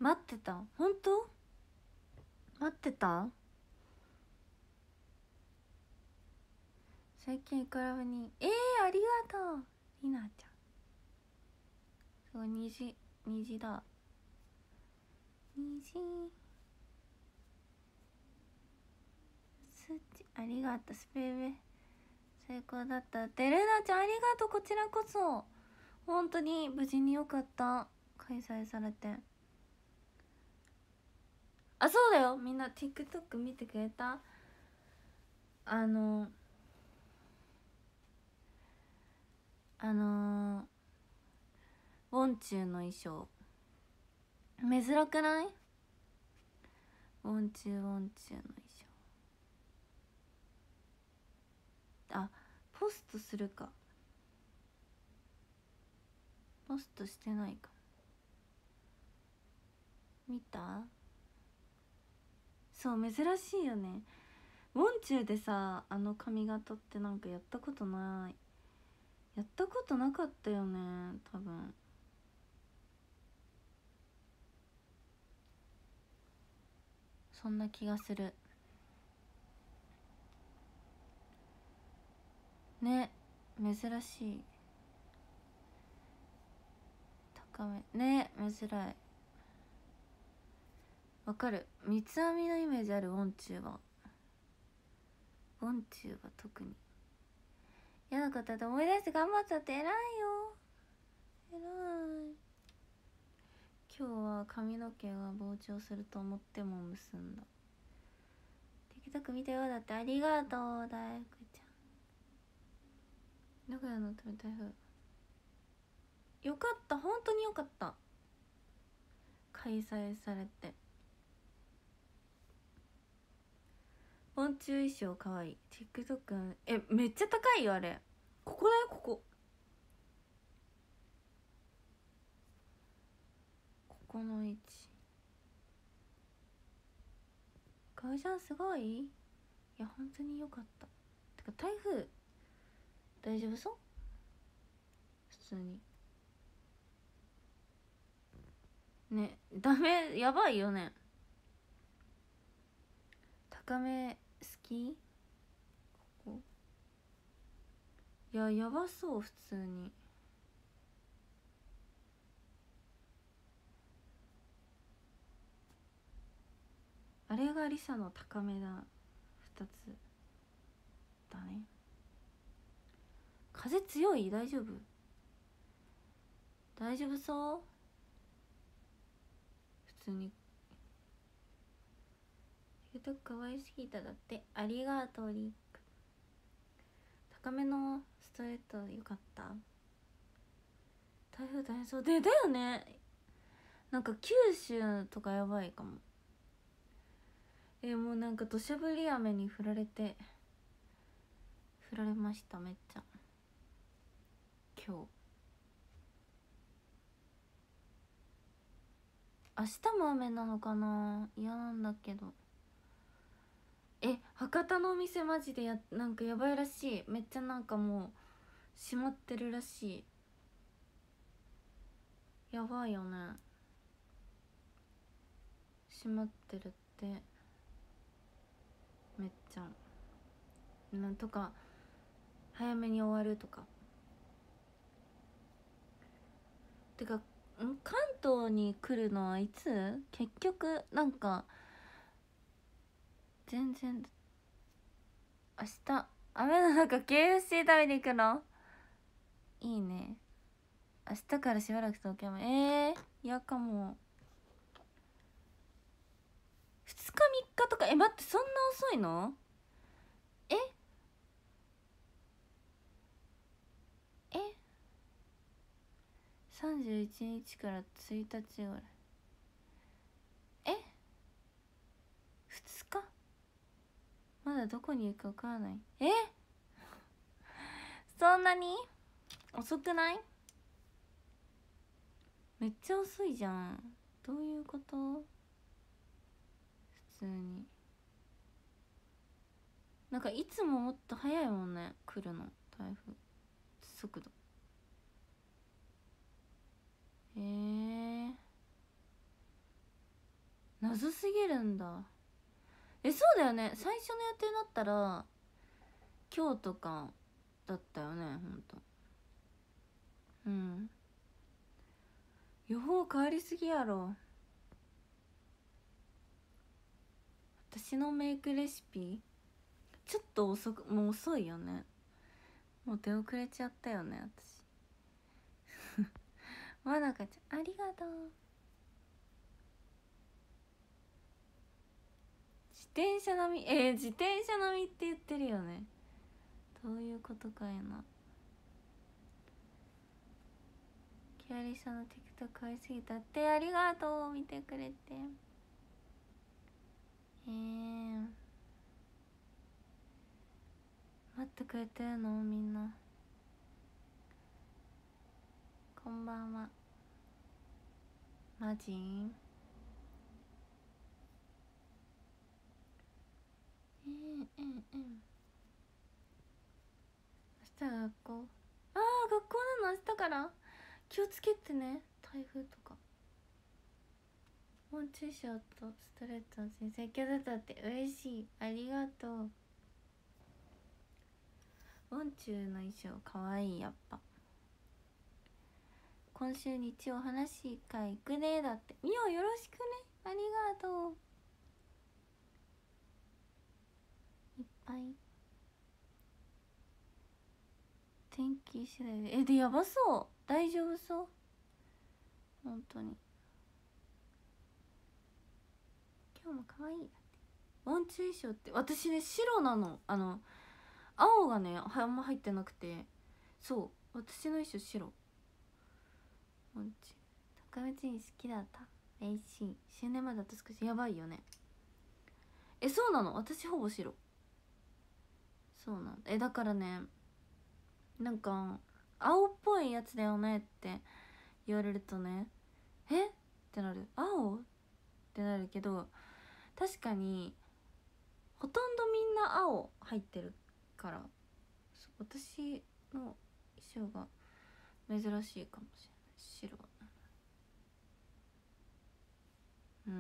待ってた。本当？待ってた。最近イカラブにありがとうりなちゃん。そう、虹だ。虹スチありがとう。スペベ最高だったって。ルナちゃんありがとう。こちらこそ本当に無事によかった。開催されて。あ、そうだよ。みんな TikTok 見てくれた？ウォンチューの衣装珍くない？ウォンチューの衣装。あ、ポストするか。ポストしてないか。見た？そう、珍しいよね。ウォンチューでさ、あの髪型ってなんかやったことない。やったことなかったよね、多分。そんな気がするね。珍しい。高めね、珍い。わかる。三つ編みのイメージある。ウォンチューは特に嫌なことだと思い出して頑張ったって偉いよ。偉い。今日は髪の毛が膨張すると思っても結んだ。 TikTok 見たよ。だって。ありがとう大福ちゃん。名古屋のため台風よかった。本当によかった。開催されて。ポンチュー衣装かわいい。 TikTok めっちゃ高いよあれ。ここだよ、ここの位置。革ジャンすごい。いや本当によかった。てか台風大丈夫そう？普通にね。ダメ、やばいよね。高め好き？ここいややばそう。普通にあれがリサの高めだ。2つだね。風強い？大丈夫？大丈夫そう？普通に TikTok かわいすぎただって。ありがとうリック。高めのストレートよかった。台風大変そうでだよね。なんか九州とかやばいかも。もうなんか土砂降り雨に降られました。めっちゃ今日。明日も雨なのかな。嫌なんだけど。博多のお店マジでなんかやばいらしい。めっちゃなんかもう閉まってるらしい。やばいよね。閉まってるって。めっちゃなんとか早めに終わるとか。てか関東に来るのはいつ？結局なんか全然。明日雨の中 KFC 食べに行くのいいね。明日からしばらく東京も嫌かも。2日3日とか。待って、そんな遅いの？ええ31日から1日ぐらい。2日まだどこに行くか分からない。そんなに遅くない？めっちゃ遅いじゃん。どういうこと？普通になんかいつももっと早いもんね、来るの台風速度。 謎すぎるんだ。そうだよね、最初の予定だったら今日とかだったよね、ほんと。うん、予報変わりすぎやろ。私のメイクレシピちょっともう遅いよね。もう出遅れちゃったよね私。まなかちゃんありがとう。自転車並み自転車並みって言ってるよね。どういうことかいな。キアリさんの TikTok 買いすぎたって。ありがとう、見てくれて。待ってくれてるのみんな。こんばんは。マジ？明日学校。学校なの明日から。気をつけてね、台風とか。モンチューショーとストレートの先生今日だったって嬉しい。ありがとう。モンチューの衣装かわいい。やっぱ今週日曜話会行くねだって。みおよろしくね。ありがとう。いっぱい天気次第でやばそう。大丈夫そう本当に。今日も可愛いだって。ワンチュ衣装って私ね白なの。青がねあんま入ってなくて、そう私の衣装白。ワンチュ特別に好きだった。嬉しい。周年前だと少しやばいよね。そうなの、私ほぼ白。そうなんだ。だからね、なんか青っぽいやつだよねって言われるとね、ってなる。青ってなるけど、確かにほとんどみんな青入ってるから、私の衣装が珍しいかもしれない。白。うん。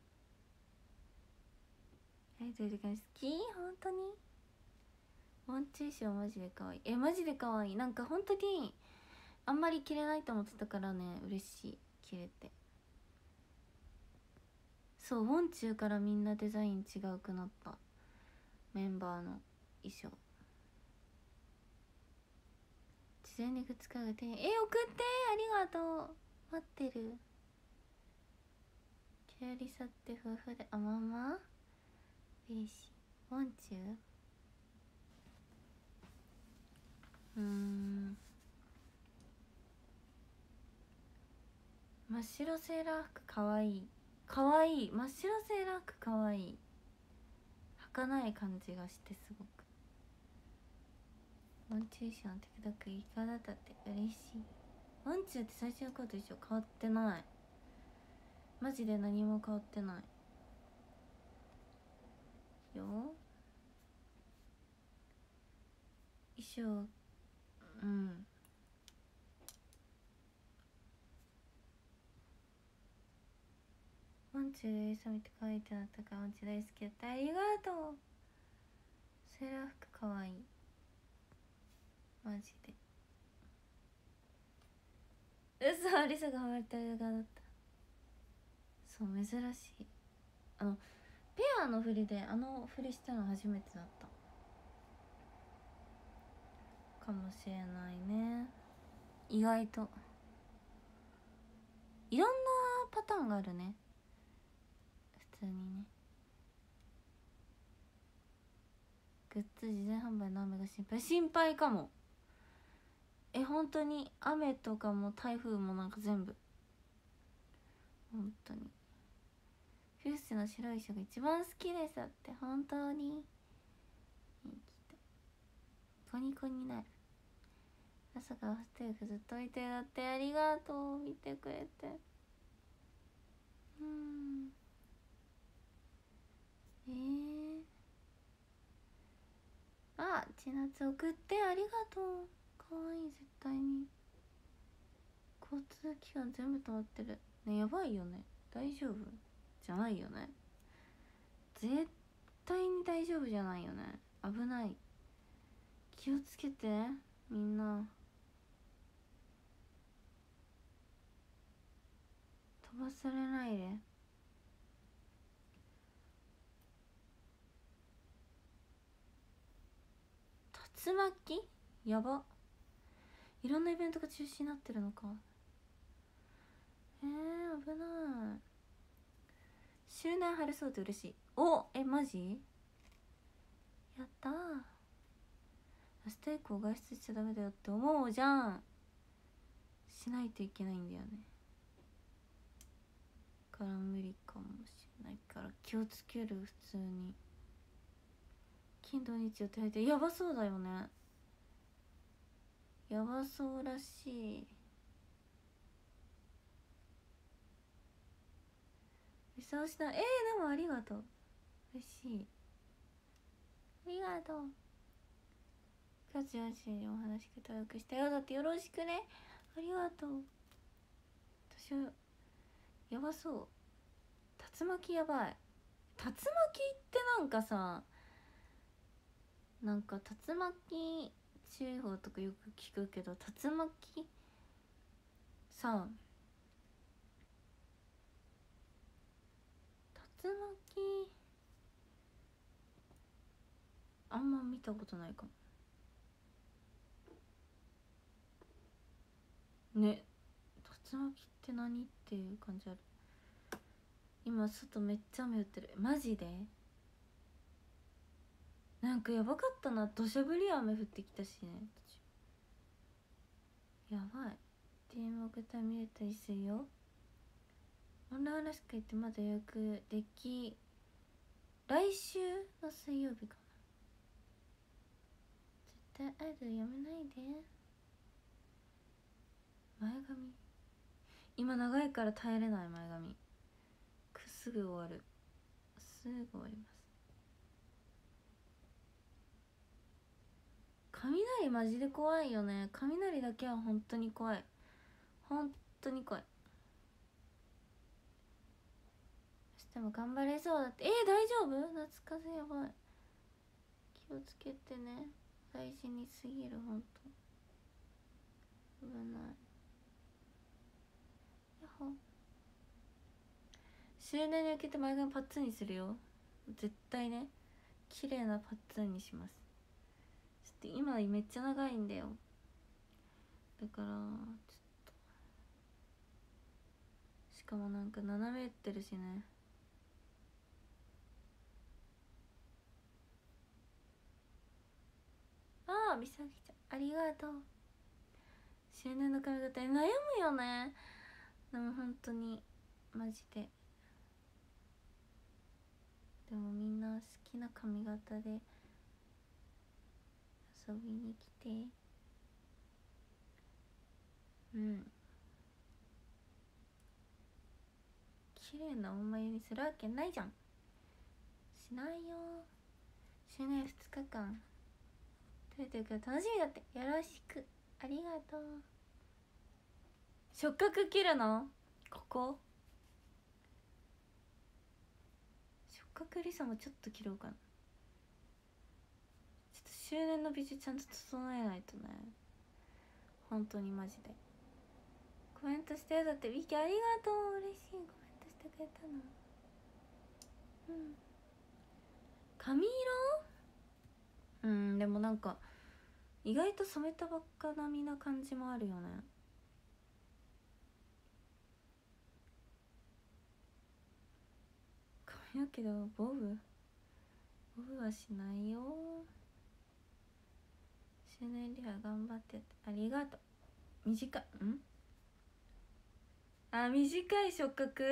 どういう時好き？本当にワンチューショーマジで可愛い。マジで可愛い。なんか本当にあんまり着れないと思ってたからね、嬉しい。着れて。そう、ウォンチューからみんなデザイン違うくなった。メンバーの衣装。事前に2日が送って。ありがとう。待ってる。キャリサって夫婦でまま嬉しい。ウォンチュー真っ白セーラー服かわいい。かわいい。真っ白セーラー服かわいい。儚い感じがしてすごく。ワンチューション TikTok いかがだったって嬉しい。ワンチューって最初の頃と一緒変わってない。マジで何も変わってないよ。衣装ワンチューで勇みって書いてあったからワンチュー大好きだった。ありがとう。セーラー服かわいい。マジで嘘。リサがハマった映画だった。そう珍しい。ペアの振りで振りしたの初めてだったかもしれないね。意外といろんなパターンがあるね。普通にね。グッズ事前販売の雨が心配かも。本当に雨とかも台風もなんか全部本当に。フュースの白い衣装が一番好きですって。本当にコニコになる。朝からホステルがずっといてだって。ありがとう。見てくれて。千夏送ってありがとう。かわいい。絶対に交通機関全部止まってるね。やばいよね。大丈夫？ じゃないよね。絶対に大丈夫じゃないよね。危ない。気をつけてみんな。飛ばされないで。竜巻やば。いろんなイベントが中止になってるのか。危ない。周年晴れそうで嬉しい。お、マジやったー。明日以降外出しちゃダメだよって思うじゃん。しないといけないんだよね。から無理かもしれないから気をつける。普通に金土日予定入ってやばそうだよね。やばそうらしい。見直しな。でもありがとう。嬉しい。ありがとう。9月14日にお話し方よくしたよ。だってよろしくね。ありがとう。私はやばそう。竜巻やばい。竜巻ってなんかさ、なんか竜巻注意報とかよく聞くけど、竜巻さ、竜巻あんま見たことないかもね。竜巻って何っていう感じある。今外めっちゃ雨降ってる。マジでなんかやばかったな。土砂降り雨降ってきたしね。やばい。DM 送ったら見れたりするよ。オンラインらしく言ってまだ予約でき、来週の水曜日かな。絶対アイドルやめないで。前髪今長いから耐えれない。前髪すぐ終わる。すぐ終わります。雷マジで怖いよね。雷だけは本当に怖い。本当に怖い。明日も頑張れそうだって。大丈夫？夏風邪やばい。気をつけてね。大事にすぎる。ほんと危ない。やっほ。終年に向けて前髪パッツンにするよ。絶対ね。綺麗なパッツンにします。ちょっと今めっちゃ長いんだよ。だからちょっと、しかもなんか斜めってるしね。みさきちゃんありがとう。周年の髪型に悩むよね。でも本当にマジで。でもみんな好きな髪型で遊びに来て。綺麗なお眉にするわけないじゃん。しないよ。周年2日間撮れてるから楽しみだって。よろしく。ありがとう。触覚切るの？ここ触覚リサもちょっと切ろうかな。ちょっと周年の美術ちゃんと整えないとね。本当にマジで。コメントしてよ。だってウィキありがとう。嬉しい。コメントしてくれたの。髪色でもなんか意外と染めたばっか並みな感じもあるよね。髪の毛でもボブはしないよ。周年リハ頑張っててありがとう。短い短い触覚。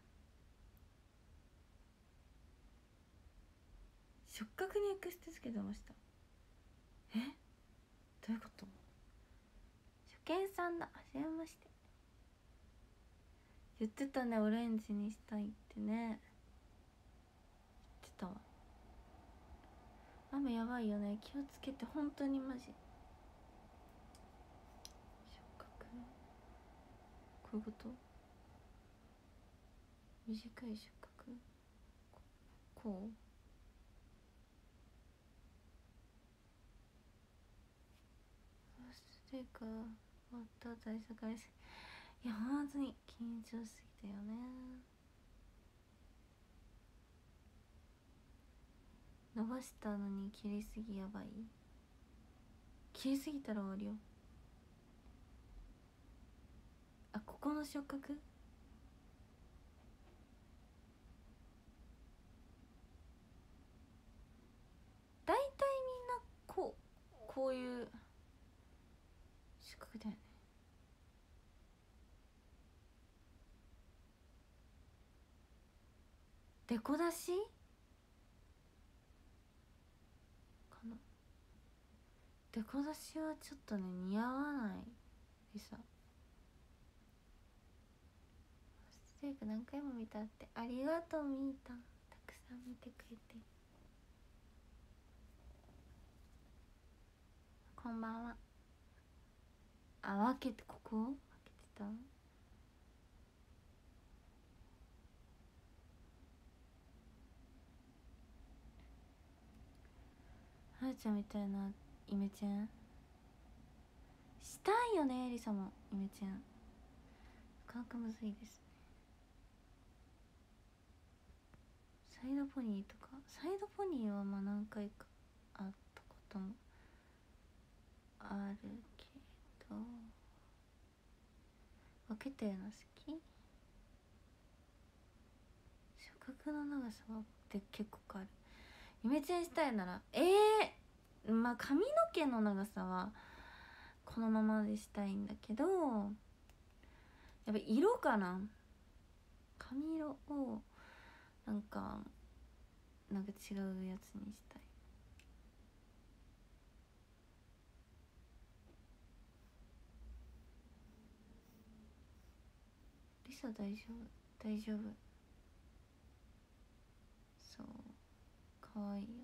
触覚にエクステつけてました。どういうこと？初見さんだ。はじめまして。言ってたね。オレンジにしたいってね。言ってたわ。雨やばいよね。気をつけて。本当にマジ。触覚こういうこと？短い触覚。 こうそしてか終わった大社会生、いや本当に緊張しすぎたよね。伸ばしたのに切りすぎやばい。切りすぎたら終わりよ。あ、ここの触覚大体みんなこういう触覚だよね。デコ出しかな。デコ出しはちょっとね似合わないでさ。ステーク何回も見たって。ありがとうみーたん、たくさん見てくれて。こんばんは。あ、分けて、ここ分けてた。はるちゃんみたいなイメチェンしたいよね。エリサもイメチェンなかなかむずいですね。サイドポニーとか、サイドポニーはまあ何回かあったこともあるけど、分けてるの好き。触覚の長さって結構変わる。イメチェンしたいならまあ髪の毛の長さはこのままでしたいんだけど、やっぱ色かな。髪色をなんか違うやつにしたい。リサ大丈夫大丈夫。そう可愛いよね。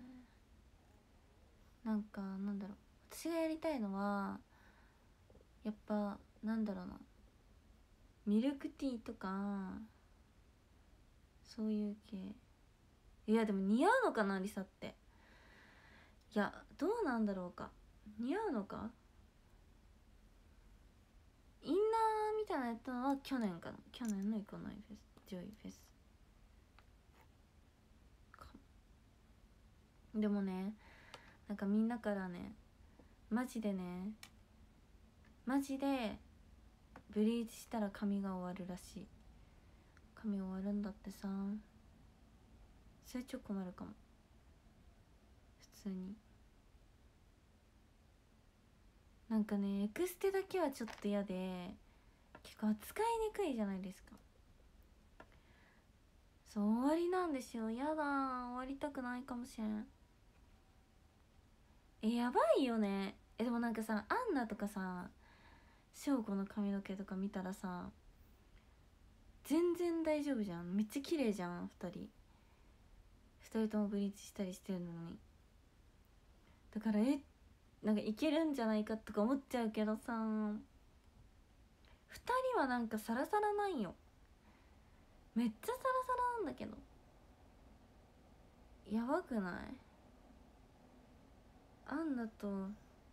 なんだろう、私がやりたいのはやっぱなんだろうな、ミルクティーとかそういう系。いやでも似合うのかなリサって。いやどうなんだろうか、似合うのか。インナーみたいなのやったのは去年かな。去年の行かないフェス、ジョイフェスか。でもね、なんかみんなからね、マジでブリーチしたら髪が終わるらしい。髪終わるんだってさ。それちょっと困るかも。普通になんかね、エクステだけはちょっと嫌で、結構扱いにくいじゃないですか。そう終わりなんですよ。やだ、終わりたくないかもしれん。やばいよね。でもなんかさ、アンナとかさ、翔子の髪の毛とか見たらさ、全然大丈夫じゃん。めっちゃ綺麗じゃん。2人ともブリーチしたりしてるのに。だからなんかいけるんじゃないかとか思っちゃうけどさ、2人はなんかサラサラなんよ。めっちゃサラサラなんだけど、やばくない？アンナと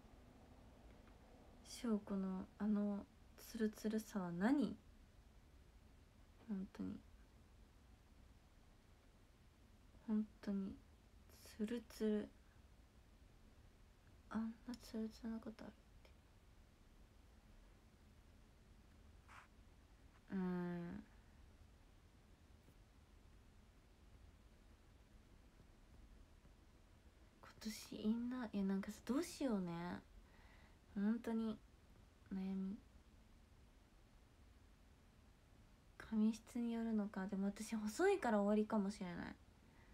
翔子のツルツルさは何？本当にツルツル。あんなツルツルなことあるって。今年インナー、なんかさ、どうしようね。本当に悩み。髪質によるのか。でも私細いから終わりかもしれない。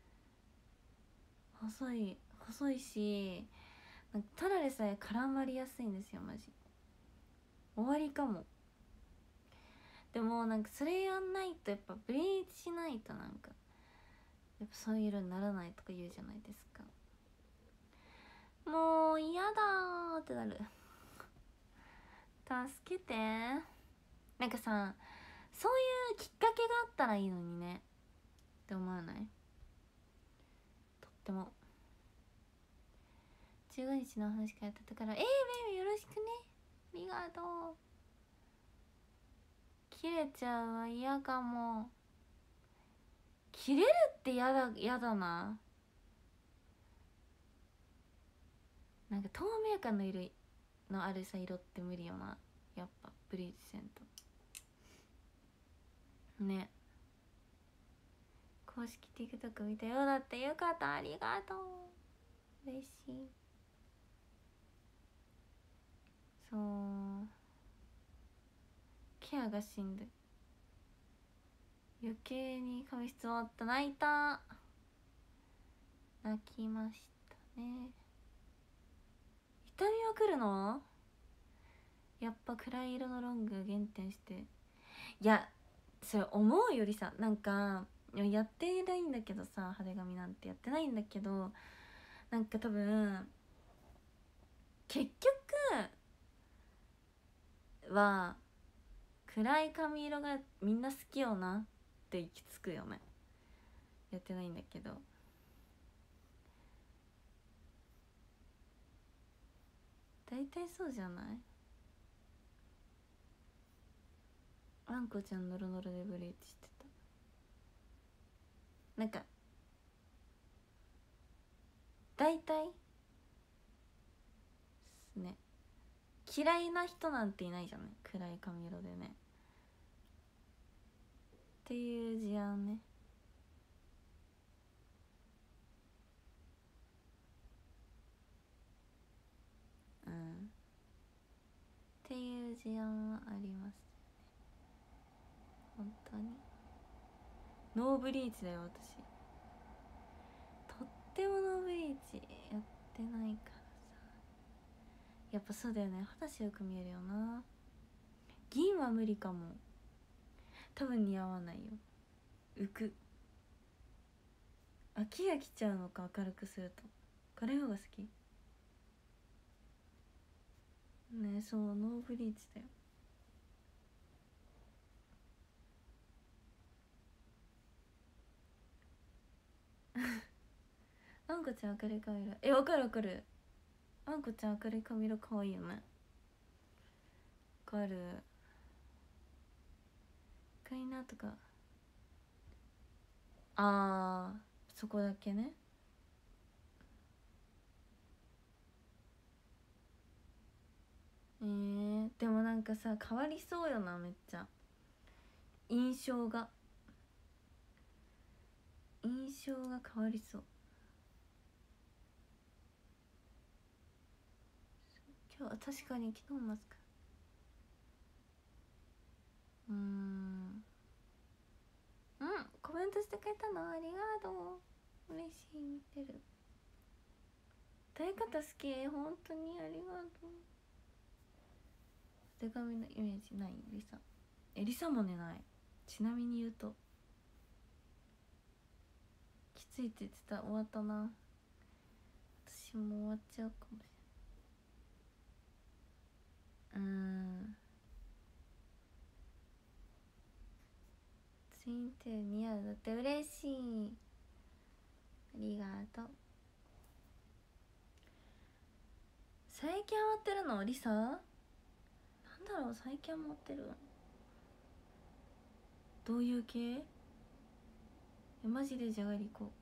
細いし、なんかただでさえ絡まりやすいんですよマジ。終わりかも。でもなんかそれやんないと、やっぱブリーチしないとなんかやっぱそういう色にならないとか言うじゃないですか。もう嫌だーってなる。助けて。なんかさ、そういうきっかけがあったらいいのにね。 て思わない？とっても。15日の話からやってたからベイビーよろしくね、ありがとう。切れちゃうわ、嫌かも。切れるってやだな。なんか透明感の色のあるさ、色って無理よな、やっぱブリーチせんとね。公式 TikTok 見たよ。だってよかった、ありがとう、嬉しい。そうケアがしんどい。余計に髪質終わった。泣いた、泣きましたね。痛みは来るの？やっぱ暗い色のロング減点して。いやそれ思うよりさ、なんかやってないんだけどさ、派手髪なんてやってないんだけど、なんか多分結局は暗い髪色がみんな好きよなって行き着くよね。やってないんだけど、大体そうじゃない？あんこちゃんノロノロでブリーチしてた。なんか大体ね、嫌いな人なんていないじゃない、暗い髪色でねっていう事案ね。っていう事案はありますよね、本当に。ノーブリーチだよ私。とってもノーブリーチやってないからさ。やっぱそうだよね、話よく見えるよな。銀は無理かも、多分似合わないよ、浮く。飽きが来ちゃうのか、明るくすると。暗い方が好きね。そう、ノーブリーチだよ。あんこちゃん明るい髪色、わかるわかる。あんこちゃん明るい髪色かわいいよね。わかる。かいなとか、そこだけね。でもなんかさ、変わりそうよな、めっちゃ印象が変わりそう。今日は確かに昨日マスクコメントしてくれたのありがとう、嬉しい。見てる。歌い方好き、本当にありがとう。手紙のイメージないリサ。リサもねない。ちなみに言うときついって言ってた。終わったな。私も終わっちゃうかもしれない。ツインテール似合う。だって嬉しい、ありがとう。最近ハマってるのリサ？なんだろう、最近ハマってる。どういう系？マジでじゃがりこ。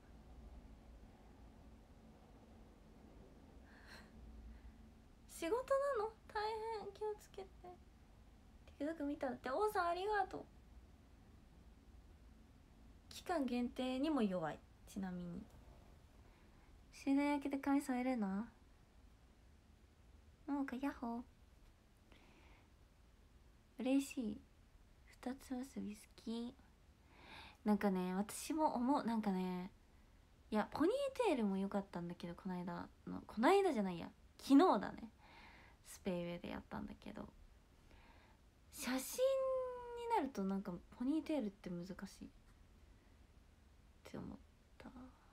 仕事なの？大変、気をつけて。TikTok 見たって。王さんありがとう。期間限定にも弱い。ちなみに終電明けで髪添えるの？なんかヤッホー、嬉しい。二つ結び好き。なんかね、私も思う。なんかね、いやポニーテールも良かったんだけど、この間じゃないや、昨日だね、スペイウェイでやったんだけど、写真になるとなんかポニーテールって難しいって思った。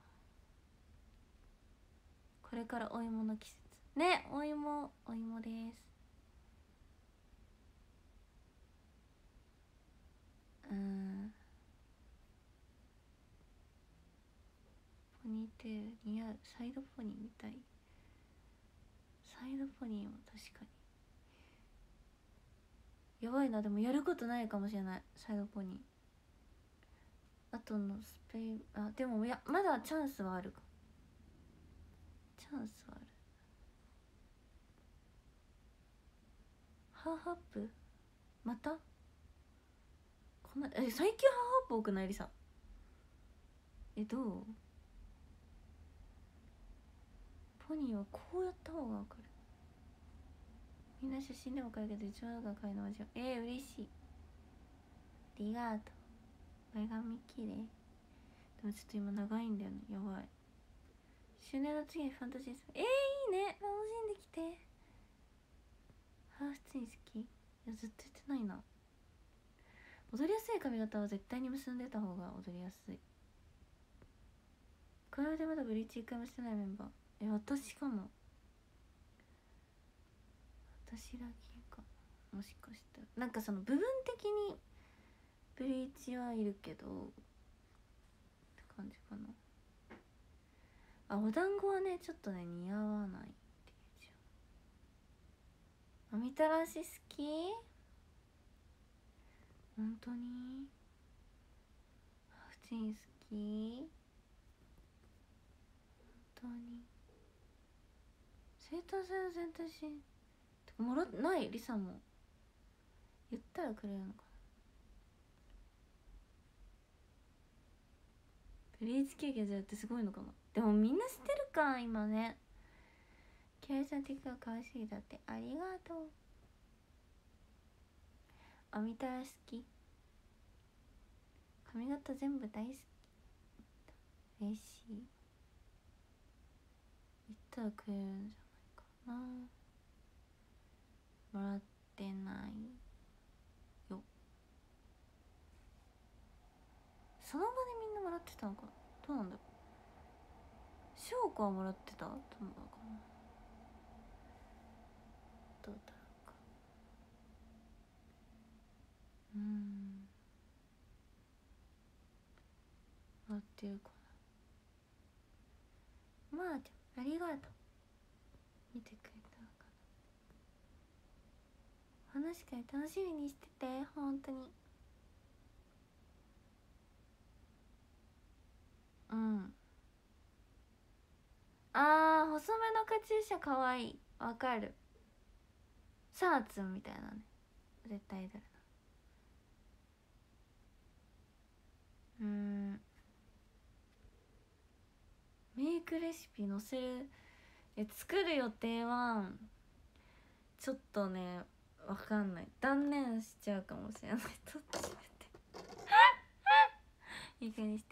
これからお芋の季節ね。お芋です。 ニーテール似合う。サイドポニーみたい。サイドポニーも確かにやばいな。でもやることないかもしれない、サイドポニー。あとのスペイン、あでもいやまだチャンスはあるか。チャンスはある。ハーフアップまたこんな、最近ハーフアップ多くない？リサどう？ポニーはこうやった方が分かる。みんな写真でも描いけど一番が描いのはじゃ嬉しい。ありがとう。前髪きれい。でもちょっと今長いんだよね。やばい。周年の次にファンタジースいいね、楽しんできて。ハーフツイン好き？いやずっと言ってないな。踊りやすい髪型は絶対に結んでた方が踊りやすい。これでまだブリーチ1回もしてないメンバー。私かも。私だけか。もしかしたらなんかその部分的にブリーチはいるけどって感じかな。あ、お団子はねちょっとね似合わないっていうじゃん。おみたらし好き？本当に？ハーフチン好き？本当に？生誕祭の選択肢もらってない？リサも言ったらくれるのかな。ブリーチ経験じゃってすごいのかな。でもみんな知ってるか今ね。キャリさん的には可愛すぎだって。ありがとう。あみたらし好き？髪型全部大好き。嬉しい。言ったらくれるんじゃないかな。もらってないよ。その場でみんなもらってたのかな。どうなんだろう。翔子はもらってた？どうなのかな。どうだろうか。もらってるかな。まあでもありがとう。見てくれたのかな。話し会楽しみにしてて。本当に。うん。あー、細めのカチューシャかわいい。わかる。サーツンみたいなね。絶対アイドルな。メイクレシピ載せる。作る予定はちょっとねわかんない。断念しちゃうかもしれない。どっちだっていい風にして。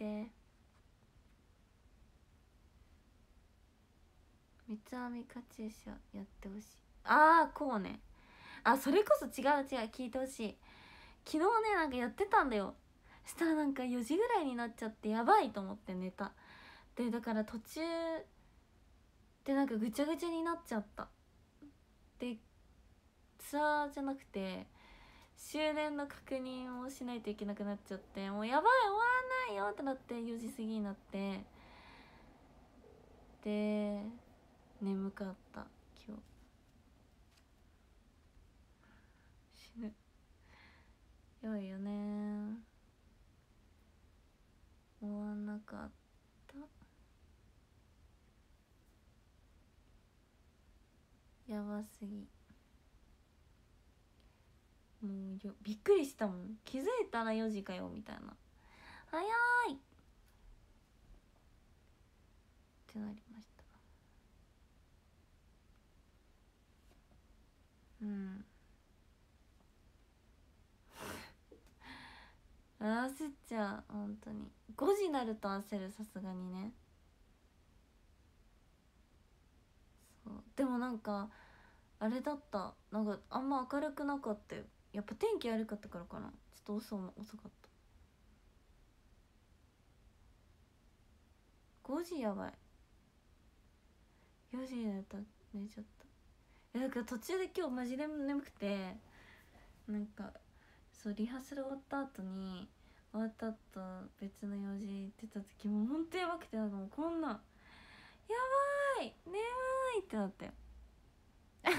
三つ編みカチューシャやってほしい。ああこうね。あ、それこそ違う聞いてほしい。昨日ねなんかやってたんだよ。したらなんか4時ぐらいになっちゃってやばいと思って寝た。でだから途中でなんかぐちゃぐちゃになっちゃった。でツアーじゃなくて終電の確認をしないといけなくなっちゃって、もうやばい終わらないよってなって4時過ぎになって、で眠かった今日。死ぬ。良いよね。終わんなかった。やばすぎ。もうびっくりしたもん。気づいたら4時かよみたいな。早いってなりました。焦っちゃう本当に。5時になると焦る、さすがにね。そうでもなんかあれだった。なんかあんま明るくなかったよ。やっぱ天気悪かったからかな。ちょっと遅かった。5時やばい。4時になると寝ちゃった。だから途中で今日マジで眠くて、なんかそうリハーサル終わった後に終わった後別の用事行ってた時もほんとやばくて、なんかもうこんなやばい眠いってなったよ眠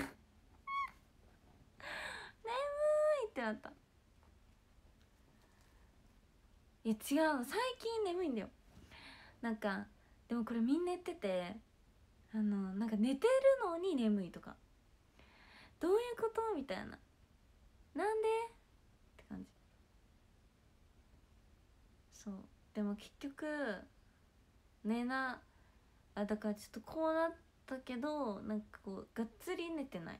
いってなった。いや違うの、最近眠いんだよ。なんかでもこれみんな言ってて、なんか寝てるのに眠いとか、どういうことみたいな、なんでって感じ。そう、でも結局だからちょっとこうなったけど、なんかこうがっつり寝てない。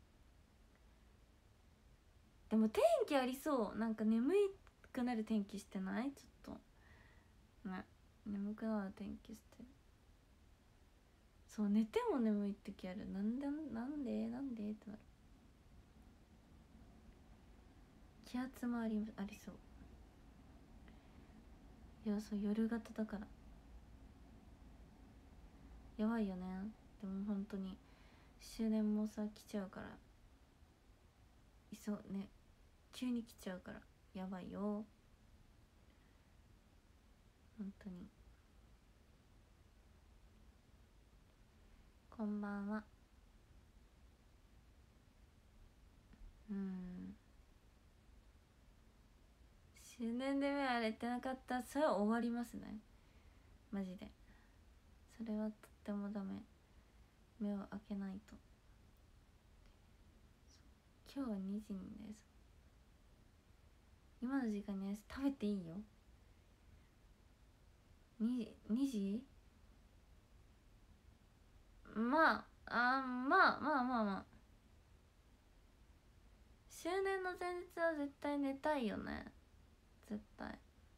でも天気ありそう、なんか眠くなる天気してない？ちょっとね、眠くなる天気してる。そう、寝ても眠い時ある。なんでってなる。気圧もありそう。いや、そう、夜型だからやばいよね。でも本当に終電もさ来ちゃうから、ね、急に来ちゃうからやばいよ本当に。こんばんは。終電で目荒れてなかったらそれは終わりますね、マジで。それはとってもダメ。目を開けないと。今日は2時にです。今の時間に食べていいよ。2時。まあ終電の前日は絶対寝たいよね、絶対。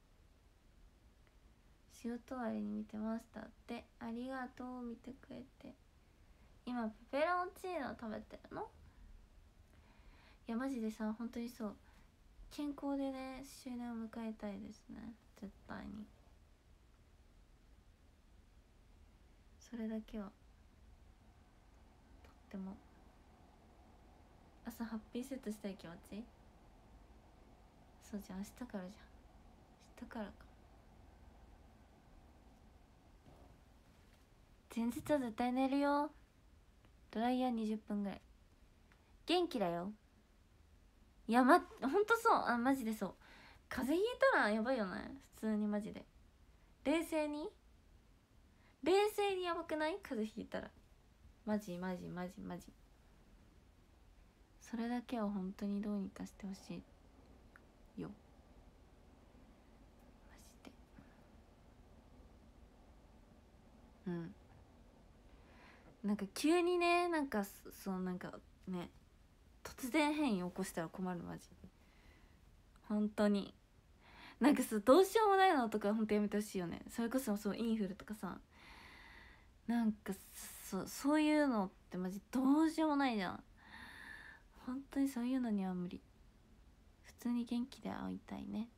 仕事終わりに見てましたって。ありがとう、見てくれて。今ペペロンチーノ食べてるの？いやマジでさ、本当にそう、健康でね終電を迎えたいですね、絶対に。それだけはとっても。朝ハッピーセットしたい気持ち。そうじゃん、明日からじゃん。明日からか。前日は絶対寝るよ。ドライヤー20分ぐらい。元気だよ。いやほんとそう、マジでそう。風邪ひいたらやばいよね、普通にマジで。冷静にやばくない？風邪ひいたらマジ。それだけは本当にどうにかしてほしいよ、マジで。なんか急にね、なんかそうなんかね、突然変異起こしたら困る、マジ本当に。なんかどうしようもないのとか本当やめてほしいよね。それこそそうインフルとかさ、なんかそういうのってマジどうしようもないじゃん。本当にそういうのには無理。普通に元気で会いたいね。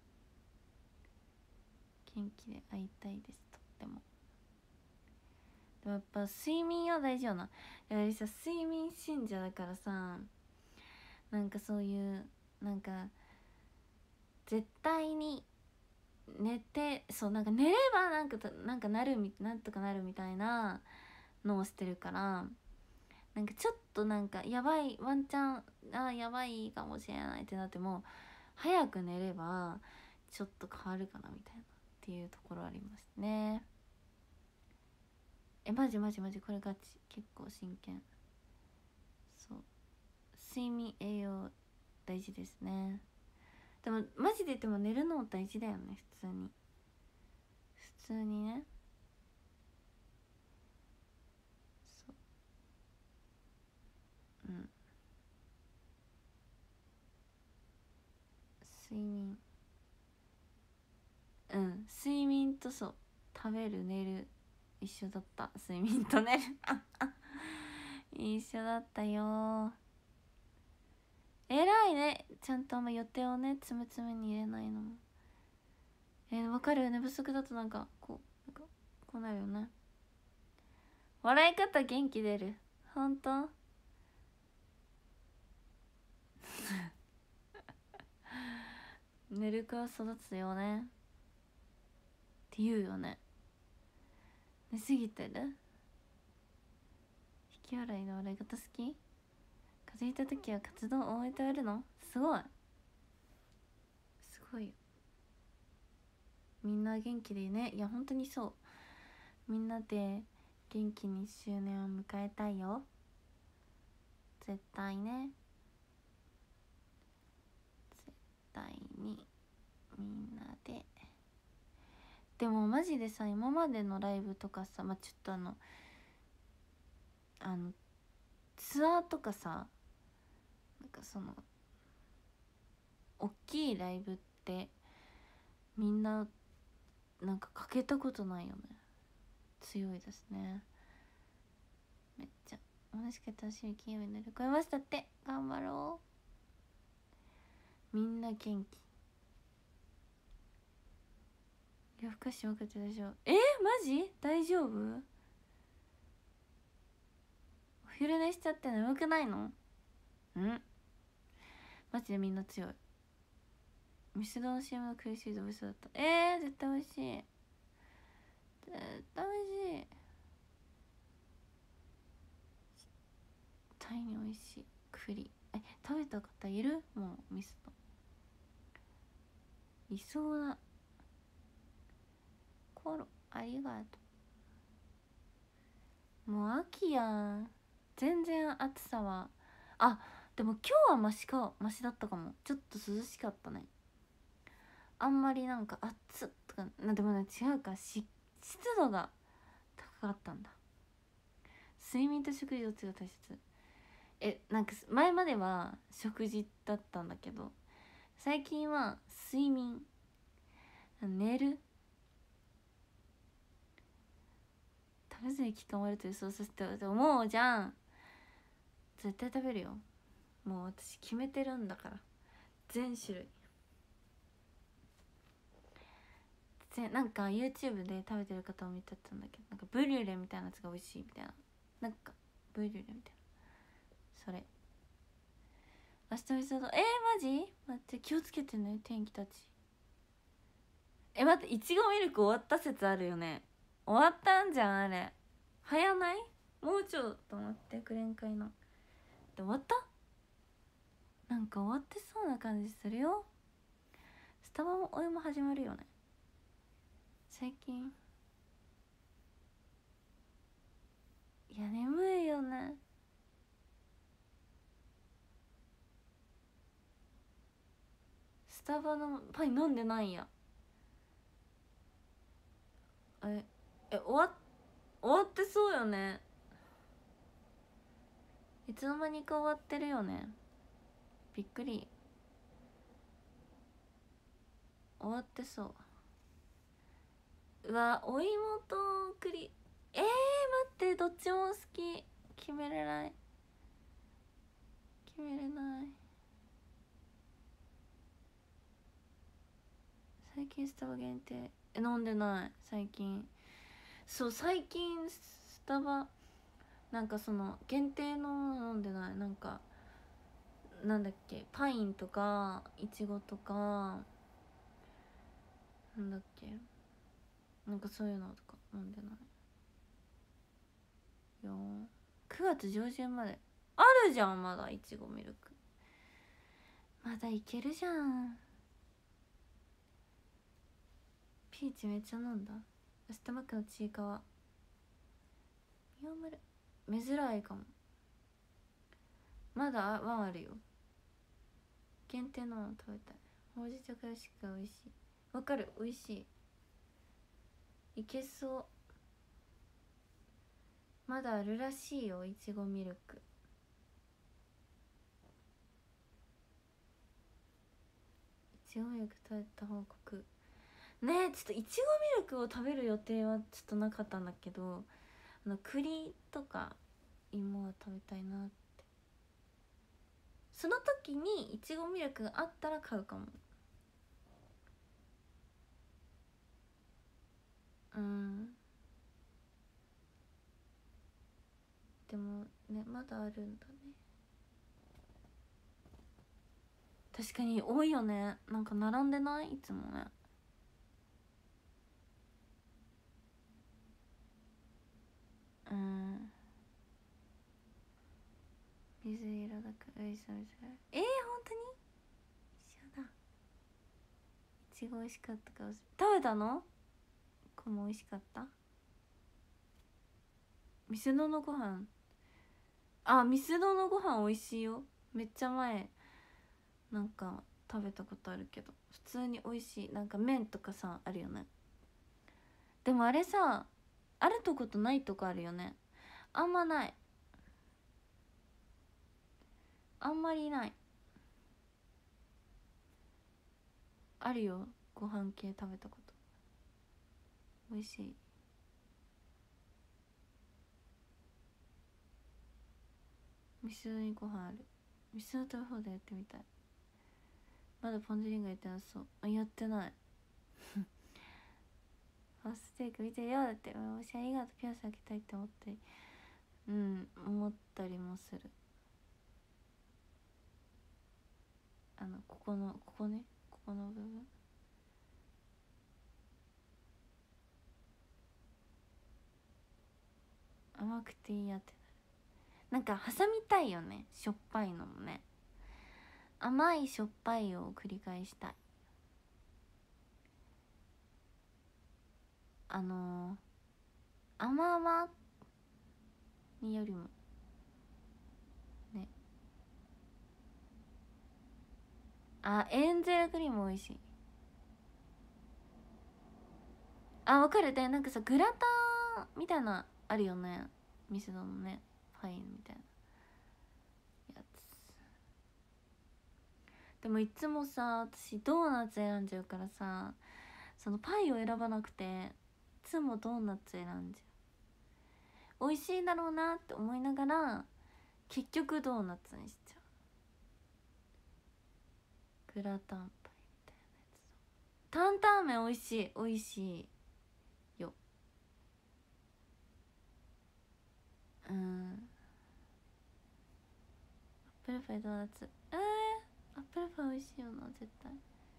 元気で会いたいです、とっても。でもやっぱ睡眠は大事よな。やはりさ、睡眠信者だからさ、なんかそういうなんか絶対に寝て、そうなんか寝ればなんかなんとかなるみたいなのをしてるから、なんかちょっとなんかやばい、ワンチャンやばいかもしれないってなっても、早く寝ればちょっと変わるかなみたいなっていうところありますね。マジこれガチ、結構真剣。そう、睡眠栄養大事ですね。でもマジで言っても寝るのも大事だよね、普通にね。そう、睡眠、睡眠とそう、食べる寝る一緒だった。睡眠と寝る一緒だったよ。偉いね、ちゃんと予定をねつむつむに入れないのも。わかる。寝不足だとなんかこうなるよね。笑い方元気出る、ほんと寝る子は育つよねって言うよね。寝すぎてる？引き笑いの笑い方好き？風邪ひいた時は活動を終えてやるの？すごいすごいよ。みんな元気でね。いや本当にそう。みんなで元気に1周年を迎えたいよ絶対ね。絶対にみんなで。でもマジでさ、今までのライブとかさ、まあ、ちょっとツアーとかさ、なんかその大きいライブってみんななんかかけたことないよね。強いですね。めっちゃ楽しく楽しみ金曜日に乗り越えましたって。頑張ろう。みんな元気。夜更かしまくって大丈夫？マジ大丈夫？お昼寝しちゃって眠くないの？マジでみんな強い。ミスドの CM のクリシーズ美味しそうだった。絶対美味しい。絶対美味しい。絶対に美味しい栗。食べた方いる？もうミスドいそうな。コロありがとう。もう秋やん。全然暑さはでも今日はマシだったかも。ちょっと涼しかったね。あんまりなんか暑っとかでもね、違うか、湿度が高かったんだ。睡眠と食事どっちが大切？なんか前までは食事だったんだけど、最近は睡眠、寝る。食べずに刻まれてるそうさせて思うじゃん。絶対食べるよ。もう私決めてるんだから。全種類。なんか YouTube で食べてる方を見てたんだけど、なんかブリュレみたいなやつが美味しいみたいな。なんかブリュレみたいな。それ明日美味しそうだ。マジ？待って、気をつけてね、天気たち。待って、いちごミルク終わった説あるよね。終わったんじゃんあれ。早ない？もうちょっと待って、くれんかいな。で終わった？なんか終わってそうな感じするよ。スタバもお湯も始まるよね最近。いや眠いよね。スタバのパイ飲んでないや。終わってそうよね。いつの間にか終わってるよね。びっくり。終わってそう。うわ、お芋と栗。待って、どっちも好き。決めれない。最近スタバ限定飲んでない。最近最近スタバなんかその限定の飲んでない。なんかなんだっけ、パインとかいちごとかなんだっけ、なんかそういうのとか飲んでないよ。9月上旬まであるじゃん。まだいちごミルクまだいけるじゃん。ピーチめっちゃ飲んだ。明日マックのちいかわミオムル珍いかも。まだワンあるよ。限定の食べたい。ほうじ茶クラシックが美味しい。わかる、美味しい。いけそう。まだあるらしいよ、いちごミルク。いちごミルク食べた報告ね。ちょっといちごミルクを食べる予定はちょっとなかったんだけど、栗とか芋は食べたいなって。その時にいちごミルクがあったら買うかも。でもね、まだあるんだね。 確かに多いよね。なんか並んでないいつもね。うん。水色だからういそみそ本当に一緒だ。いちご美味しかったか。食べたの？これも美味しかった。ミスドのご飯、あ、ミスドのご飯美味しいよ。めっちゃ前なんか食べたことあるけど普通に美味しい。なんか麺とかさあるよね。でもあれさ、あるとことないとこあるよね。あんまない。あんまりない。あるよ、ご飯系食べたこと。美味しい。ミスドにご飯ある。ミスド食べ放題やってみたい。まだポン・デ・リングやってなそう。あ、やってない。ファーストテイク見てよだって。もしありがとう、ピアス開けたいって思って思ったりもする。ここのここね、ここの部分甘くていいやってなる。なんか挟みたいよね、しょっぱいのもね。甘いしょっぱいを繰り返したい。甘々によりもね。あ、エンゼルクリーム美味しい。あ、わかる。でなんかさ、グラタンみたいなあるよね、ミスドのね、パイみたいなやつ。でもいつもさ、私ドーナツ選んじゃうからさ、そのパイを選ばなくて、いつもドーナツ選んじゃう。美味しいだろうなって思いながら結局ドーナツにしちゃう。グラタンパイみたいなやつ。担々麺美味しい、美味しいよ。アップルパイドーナツ、アップルパイ美味しいよな絶対。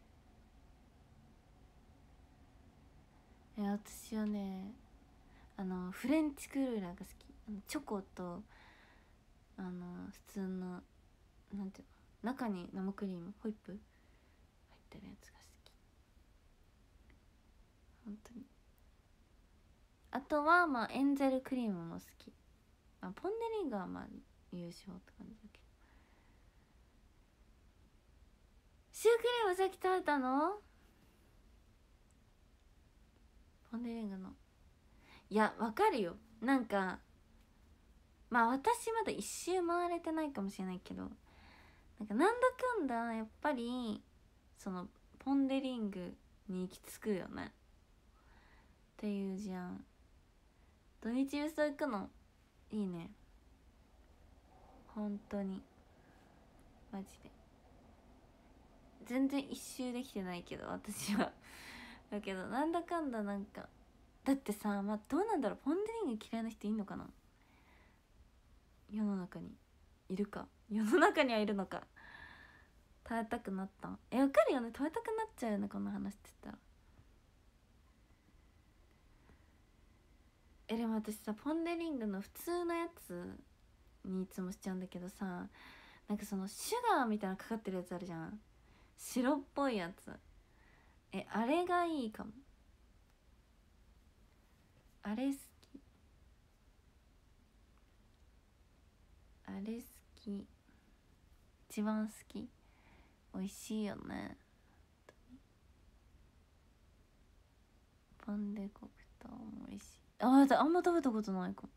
私はね、フレンチクルーラーが好き。チョコと普通の、なんていうの、中に生クリームホイップ入ってるやつが好き。本当に。あとはまあエンゼルクリームも好き。ポン・デ・リングはまあ優勝って感じだけど。シュークリームさっき食べたの？ポン・デ・リングの。いや、わかるよ。なんかまあ私まだ一周回れてないかもしれないけど、なんかなんだかんだやっぱりそのポン・デ・リングに行き着くよねっていうじゃん。土日ウソ行くのいいね、本当に。マジで全然一周できてないけど私はだけどなんだかんだなんか、だってさ、まあどうなんだろう、ポン・デ・リング嫌いな人いんのかな、世の中に。いるか、世の中にはいるのか。食べたくなった。わかるよね、食べたくなっちゃうよね、この話って言ったら。でも私さ、ポン・デ・リングの普通のやつにいつもしちゃうんだけどさ、なんかそのシュガーみたいなのかかってるやつあるじゃん、白っぽいやつ。あれがいいかも。あれ好き、あれ好き、一番好き。美味しいよね。ポン・デ黒糖も美味しい。あんま食べたことないかも。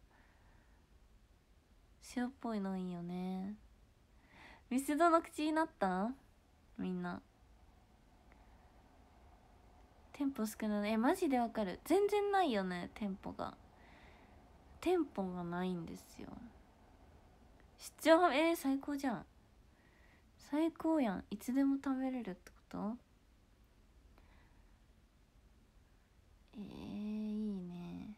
塩っぽいのいいよね。ミスドの口になった？みんな店舗少ない。マジでわかる。全然ないよね、店舗が。店舗がないんですよ。出張、最高じゃん。最高やん。いつでも食べれるってこと？いいね。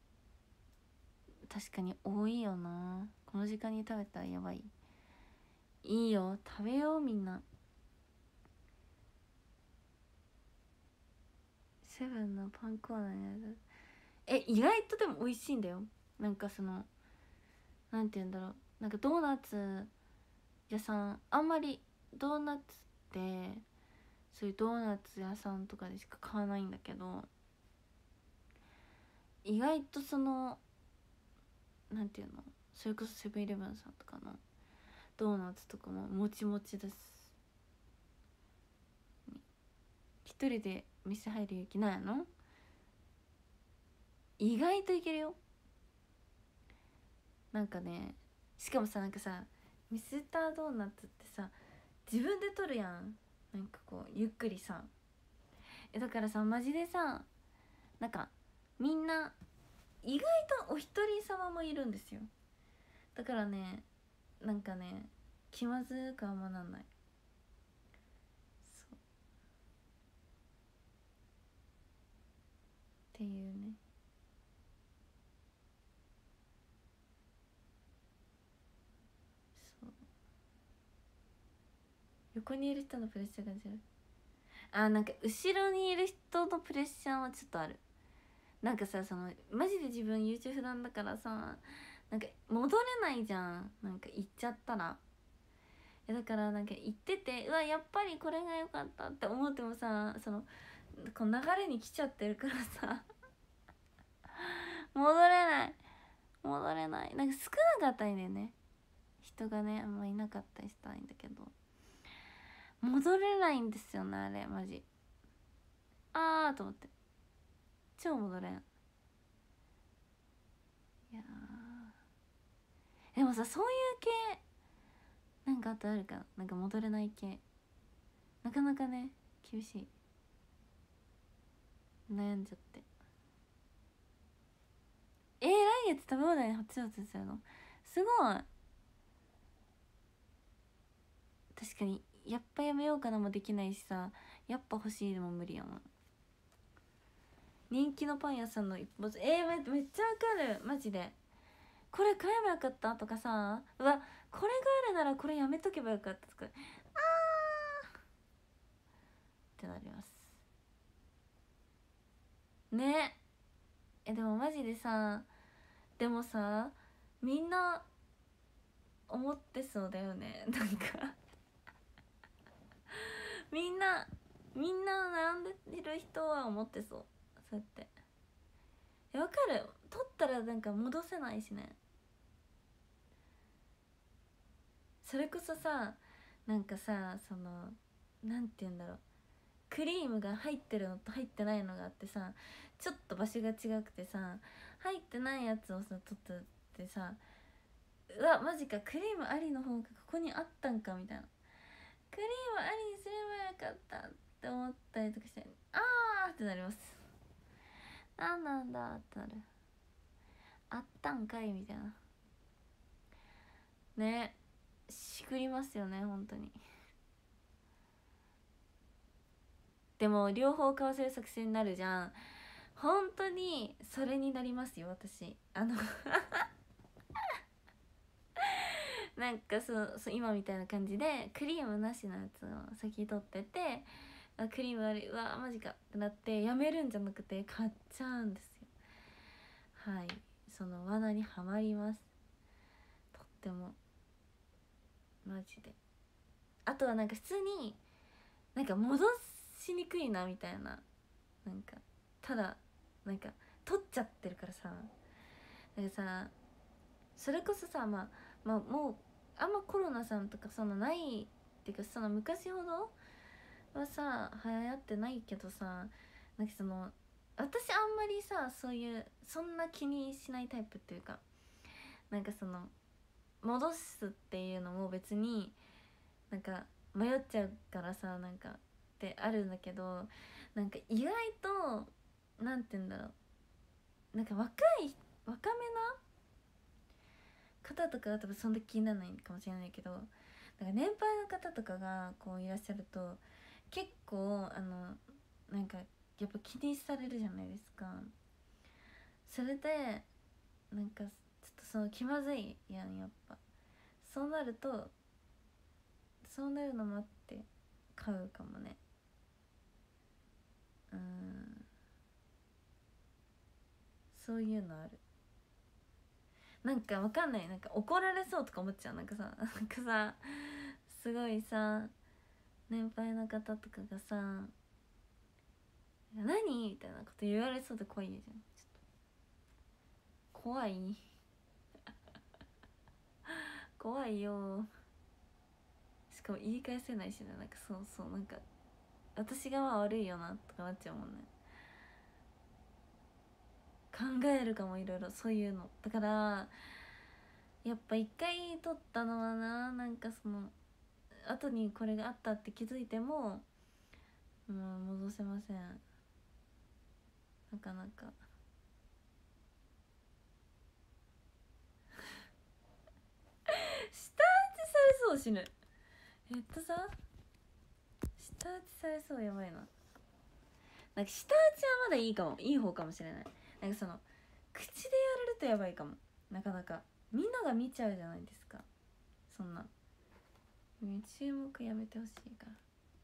確かに多いよな、この時間に食べたらやばい。 いいよ、食べようみんな。セブンのパンコーナーにある。意外とでも美味しいんだよ。なんかそのなんて言うんだろう、なんかドーナツ屋さん、あんまりドーナツってそういうドーナツ屋さんとかでしか買わないんだけど、意外とそのなんていうの、それこそセブンイレブンさんとかのドーナツとかももちもちです。一人で店入る勇気ないの？意外といけるよ。なんかね、しかもさ、なんかさ、ミスタードーナツってさ自分で取るやん。なんかこうゆっくりさ、だからさマジでさ、なんかみんな意外とお一人様もいるんですよ。だからね、なんかね、気まずくあんまなんない。そうっていうね。そう、横にいる人のプレッシャーが出る。なんか後ろにいる人のプレッシャーはちょっとある。なんかさ、そのマジで自分優柔不断だからさ、なんか戻れないじゃん、なんか行っちゃったら。だからなんか行ってて、うわやっぱりこれが良かったって思ってもさ、そのこの流れに来ちゃってるからさ戻れない、戻れない。なんか少なかったんだよね、人がね、あんまいなかったりしたいんだけど、戻れないんですよね、あれマジ。と思って、超戻れん。いやでもさ、そういう系なんかあとあるかな、なんか戻れない系、なかなかね厳しい。悩んじゃって。来月食べ放題に8月するのすごい。確かにやっぱやめようかなもできないしさ、やっぱ欲しいでも無理やな。人気のパン屋さんの一発、めっちゃわかるマジで。これ買えばよかったとかさ、うわこれがあるならこれやめとけばよかったとか、ってなりますね。でもマジでさ、でもさ、みんな思ってそうだよね、なんかみんな並んでる人は思ってそう。そうやってわかる。取ったらなんか戻せないしね。それこそさ、なんかさ、そのなんて言うんだろう、クリームが入ってるのと入ってないのがあってさ、ちょっと場所が違くてさ、入ってないやつをさ取ってさ、うわマジか、クリームありの方がここにあったんかみたいな、クリームありにすればよかったって思ったりとかして、ってなります。なんなんだってなる。あったんかいみたいなね。しくりますよね本当に。でも両方買わせる作戦になるじゃん。本当にそれになりますよ私。なんかそう今みたいな感じでクリームなしのやつを先取ってて、クリームある、うわマジかってなってやめるんじゃなくて買っちゃうんですよ。はい、その罠にはまります。とってもマジで。あとはなんか普通になんか戻しにくいなみたいな、なんかただなんか取っちゃってるからさ、なんかさ、それこそさ、もうあんまコロナさんとかそのないっていうか、その昔ほどはさ流行ってないけどさ、なんかその私あんまりさ、そういうそんな気にしないタイプっていうか、なんかその戻すっていうのも別になんか迷っちゃうからさ、なんかってあるんだけど、なんか意外となんて言うんだろう、なんか若めな方とかは多分そんな気にならないかもしれないけど、なんか年配の方とかがこういらっしゃると結構なんかやっぱ気にされるじゃないですか。それでなんかちょっとその気まずいやんやっぱ。そうなるとそうなるの待って買うかもね。そういうのある。なんかわかんない、なんか怒られそうとか思っちゃう。なんかさすごいさ年配の方とかがさ「何?」みたいなこと言われそうで怖いじゃん。ちょっと怖い怖いよ。しかも言い返せないしね。なんかそうそう、なんか私がまあ悪いよなとかなっちゃうもんね。考えるかも、いろいろそういうのだから。やっぱ一回撮ったのはな、なんかその後にこれがあったって気づいてももう戻せません、なかなか。下打ちされそう、死ぬ。さ下打ちされそう、やばいな。なんか下打ちはまだいいかも、いい方かもしれない。なんかその口でやられるとやばいかも。なかなかみんなが見ちゃうじゃないですか、そんな。注目やめてほしいから、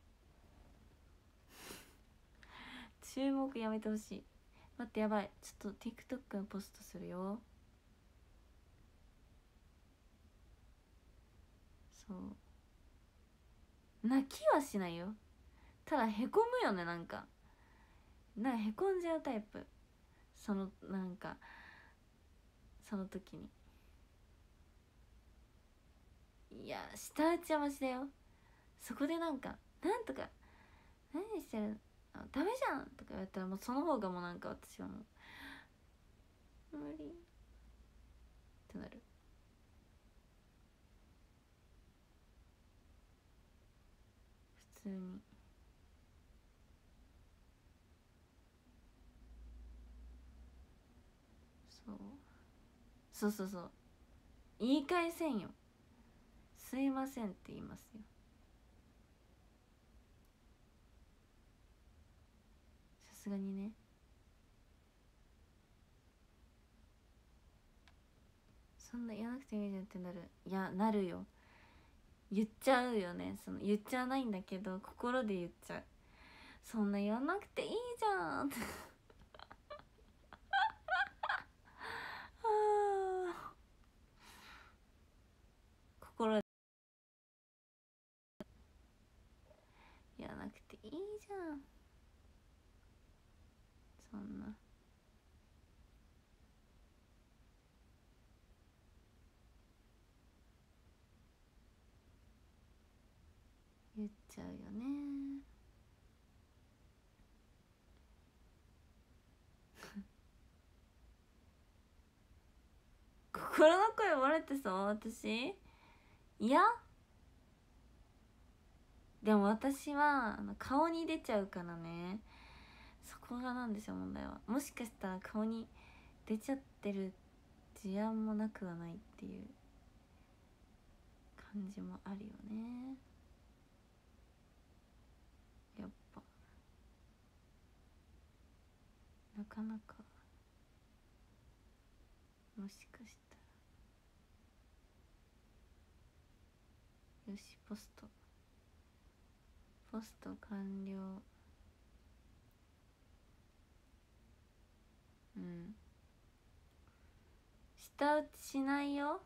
注目やめてほしい。待って、やばい、ちょっと TikTok のポストするよ。そう泣きはしないよ、ただへこむよね。なんかへこんじゃうタイプ。そのなんかその時に。いや舌打ちはマジだよ。そこでなんか「なんとか何してる、ダメじゃん」とか言われたらもうその方がもうなんか私はもう無理ってなる。普通に。そうそうそうそう、言い返せんよ。すいませんって言いますよ、さすがにね。そんな言わなくていいじゃんってなる。いやなるよ、言っちゃうよね。その言っちゃわないんだけど心で言っちゃう。そんな言わなくていいじゃんって心で言わなくていいじゃん、そんな。言っちゃうよね。心の声漏れてそう、私。いやでも私は顔に出ちゃうからね。そこがなんですよ、問題は。もしかしたら顔に出ちゃってる事案もなくはないっていう感じもあるよね、やっぱ。なかなか。もしかしたら。よし、ポスト完了。うん、舌打ちしないよ。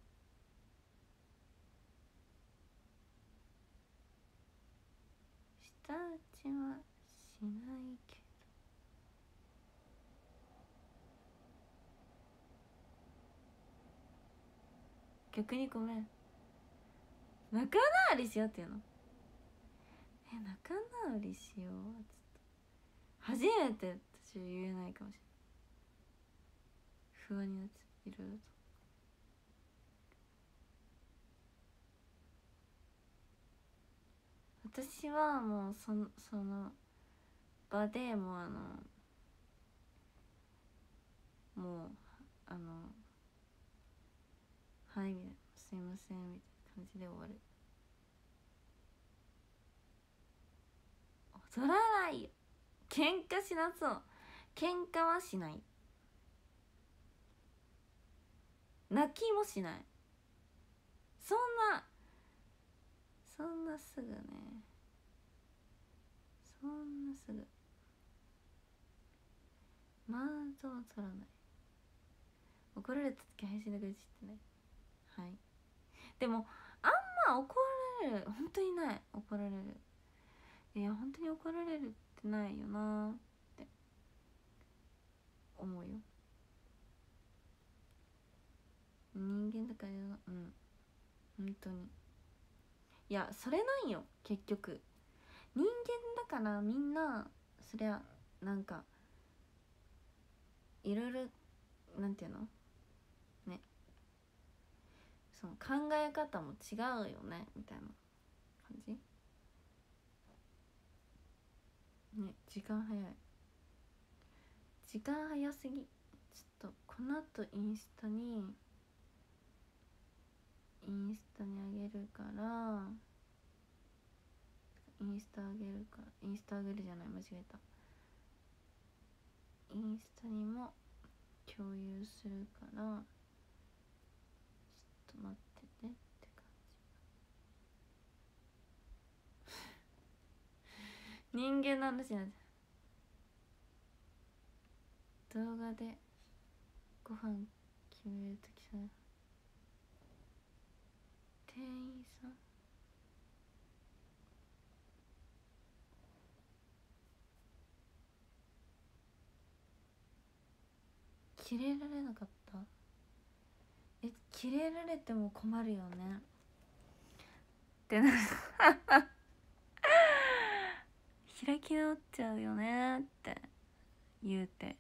舌打ちはしないけど。逆にごめん、仲直りしようっていうの。仲直りしよう、ちょっと初めて私言えないかもしれない。不安になっちゃう、いろいろと。私はもうその場でもうもうはいみたいな、すいませんみたいな感じで終わる。踊らないよ、喧嘩しなそう。喧嘩はしない、泣きもしない。そんなそんなすぐね、そんなすぐマウントは取らない。怒られた時配信で愚痴ってね。はい。でもあんま怒られる、本当にない。怒られる、いや本当に怒られるってないよなって思うよ。人間だから、うん、本当に。いやそれなんよ結局。人間だからみんなそりゃなんかいろいろ、なんていうのね、その考え方も違うよねみたいな感じね。時間早い、時間早すぎ。ちょっとこの後インスタにあげるから、インスタあげるじゃない、間違えた。インスタにも共有するからちょっと待ってねって感じ。人間の話なんだ。動画でご飯決めるときさ、店員さんキレられなかった？キレられても困るよねってな開き直っちゃうよねって言うて、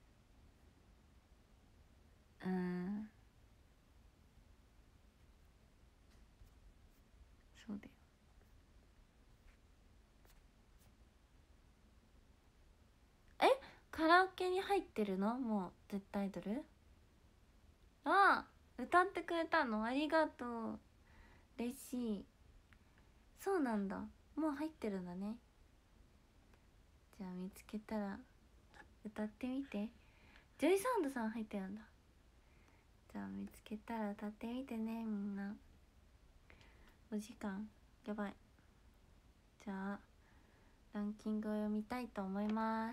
そうだよ。カラオケに入ってるの？もう絶対アイドル？ああ、歌ってくれたの？ありがとう、嬉しい。そうなんだ、もう入ってるんだね。じゃあ見つけたら歌ってみて。ジョイサウンドさん入ってるんだ。じゃあ見つけたら歌ってみてね、みんな。お時間やばい。じゃあランキングを読みたいと思います。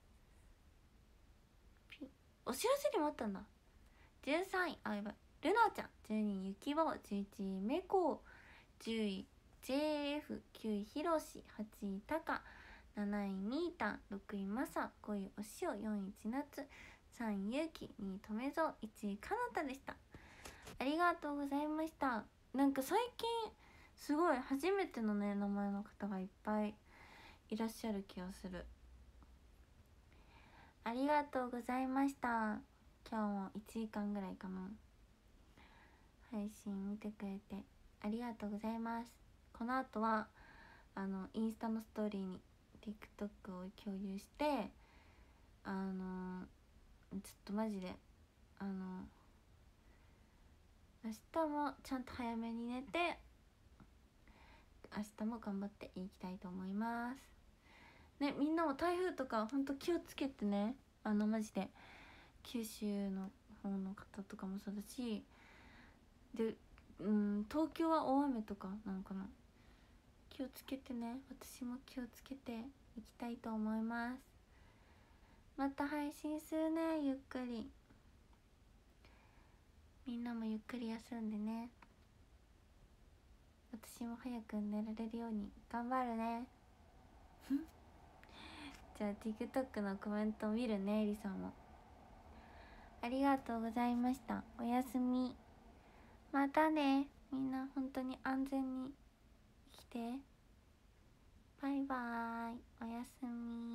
お知らせにもあったんだ。13位、あ、やばい、ルナちゃん。12位、ゆきぼう。11位、めこ。10位、JF。9位、ひろし。8位、たか。7位、みーたん。6位、まさ。5位、おしお。4位、ちなつ。3位、ゆうき。2位、とめぞ。1位、かなたでした。ありがとうございました。なんか最近すごい初めてのね名前の方がいっぱいいらっしゃる気がする。ありがとうございました。今日も1時間ぐらいかな、配信見てくれてありがとうございます。この後はインスタのストーリーに TikTok を共有して、ちょっとマジで明日もちゃんと早めに寝て、明日も頑張っていきたいと思いますね。みんなも台風とかほんと気をつけてね。マジで九州の方の方とかもそうだし、で東京は大雨とかなのかな。気をつけてね。私も気をつけていきたいと思います。また配信するね、ゆっくり。みんなもゆっくり休んでね。私も早く寝られるように頑張るねじゃあ TikTok のコメント見るね。りさんもありがとうございました。おやすみ。またね。みんな本当に安全に生きて。バイバーイ。おやすみ。